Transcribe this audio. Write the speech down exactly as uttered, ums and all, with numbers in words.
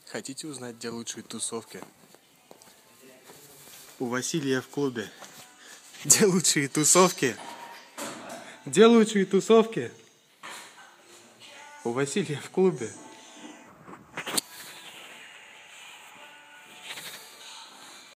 Хотите узнать, где лучшие тусовки? У Василия в клубе. Где лучшие тусовки? Где лучшие тусовки? У Василия в клубе.